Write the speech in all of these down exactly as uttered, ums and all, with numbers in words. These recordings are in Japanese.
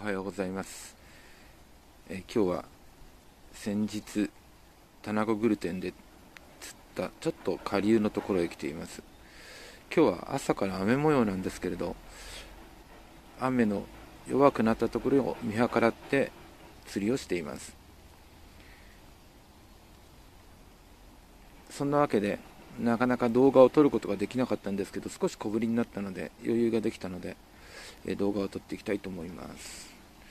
はようございます。えー、今日は先日タナゴグルテンで釣ったちょっと下流のところへ来ています。今日は朝から雨模様なんですけれど、雨の弱くなったところを見計らって釣りをしています。そんなわけでなかなか動画を撮ることができなかったんですけど、少し小ぶりになったので余裕ができたので、えー、動画を撮っていきたいと思います。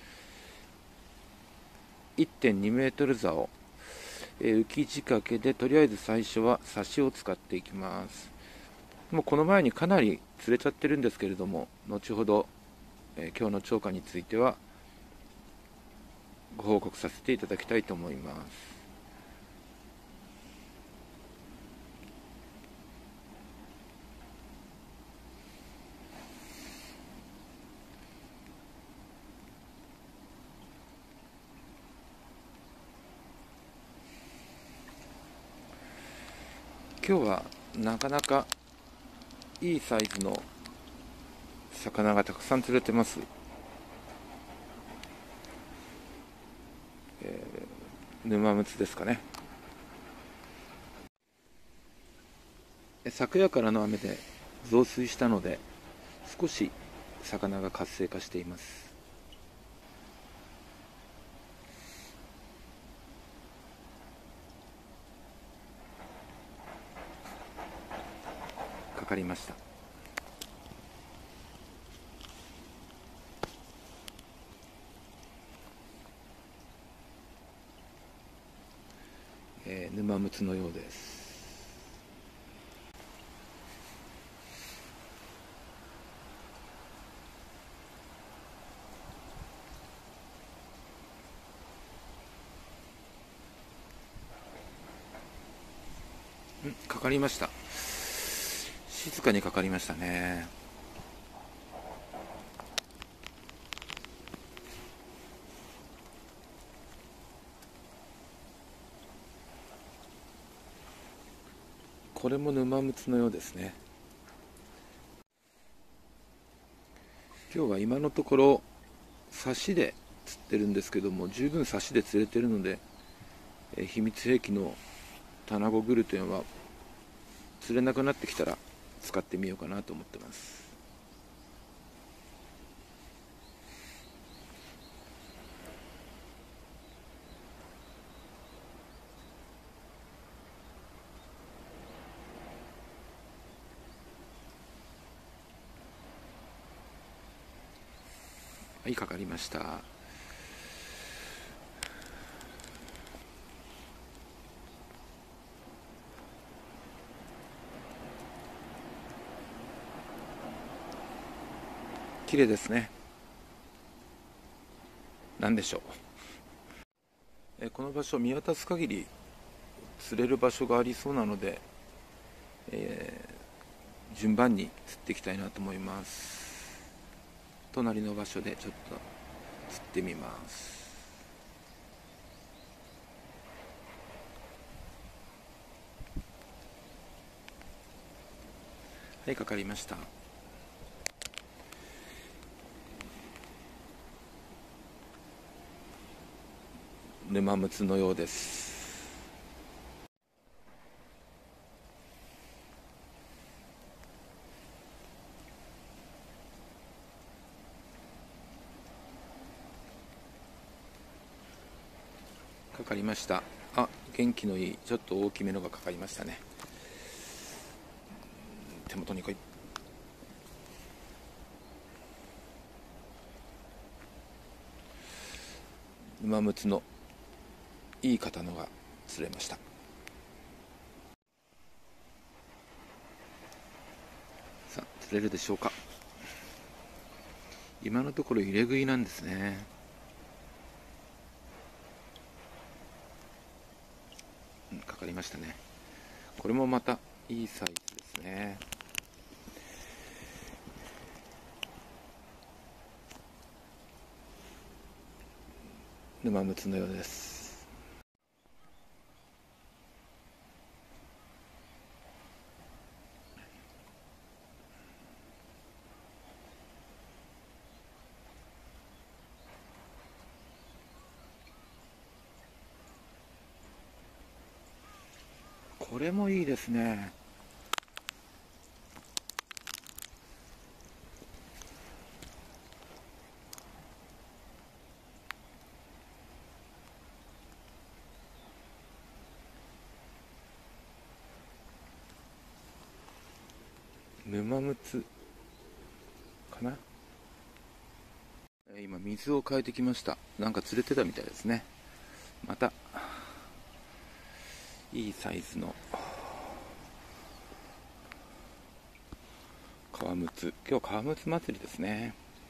いってんにメートル竿、えー、浮き仕掛けでとりあえず最初は刺しを使っていきます。もうこの前にかなり釣れちゃってるんですけれども、後ほど、えー、今日の釣果についてはご報告させていただきたいと思います。今日はなかなかいいサイズの魚がたくさん釣れてます。えー、沼ムツですかね。昨夜からの雨で増水したので少し魚が活性化しています。かかりました。えー、沼ムツのようです。んかかりました。静かにかかりましたね。これも沼ムツのようですね。今日は今のところ刺しで釣ってるんですけども、十分刺しで釣れてるので、えー、秘密兵器のタナゴグルテンは釣れなくなってきたら使ってみようかなと思ってます。はい、かかりました。綺麗ですね。何でしょう。えこの場所見渡す限り釣れる場所がありそうなので、えー、順番に釣っていきたいなと思います。隣の場所でちょっと釣ってみます。はい、かかりました。沼ムツのようです。かかりました。あ、元気のいいちょっと大きめのがかかりましたね。手元に来い。沼ムツのいい型のが釣れました。さあ、釣れるでしょうか。今のところ入れ食いなんですね。うん、かかりましたね。これもまたいいサイズですね。沼ムツのようです。 これもいいですね。沼ムツかな。今水を変えてきました。なんか釣れてたみたいですね。またいいサイズの川ムツ。今日は川ムツ祭りですね。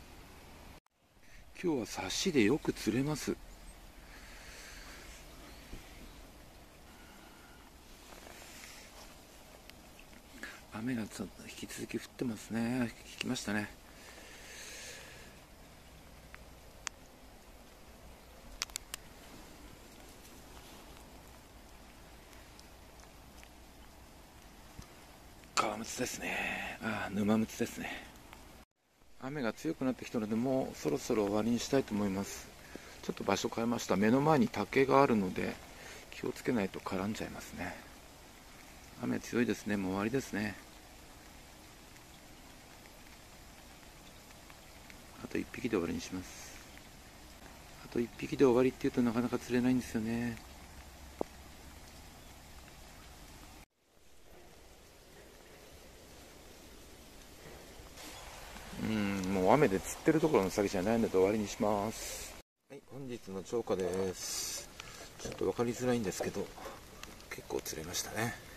今日は差しでよく釣れます。雨がちょっと引き続き降ってますね。引きましたね。川ムツですね。ああ、沼ムツですね。雨が強くなってきたので、もうそろそろ終わりにしたいと思います。ちょっと場所変えました。目の前に竹があるので気をつけないと絡んじゃいますね。雨強いですね。もう終わりですね。あといっぴきで終わりにします。あといっぴきで終わりっていうとなかなか釣れないんですよね。うん、もう雨で釣ってるところの先じゃないので終わりにします。はい、本日の釣果です。ちょっと分かりづらいんですけど、結構釣れましたね。